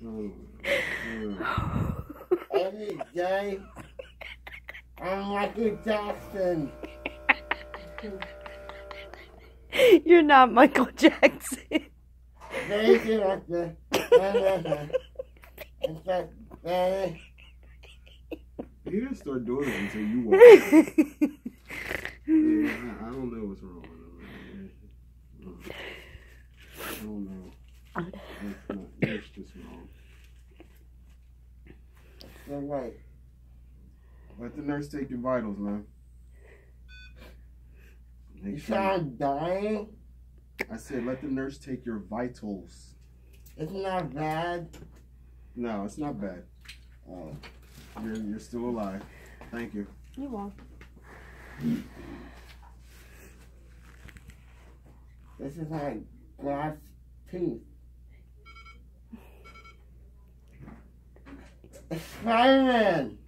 Every day, I'm Michael Jackson. You're not Michael Jackson. Baby, like the. It's like, He didn't start doing it until you walked in. Yeah, I don't know what's wrong with him. I don't know. It's just wrong. so right. Let the nurse take your vitals, man. You Make sure. sound dying? I said let the nurse take your vitals. It's not bad. No, it's not bad. You're still alive. Thank you. You won't. This is like glass teeth. It's Spider-Man.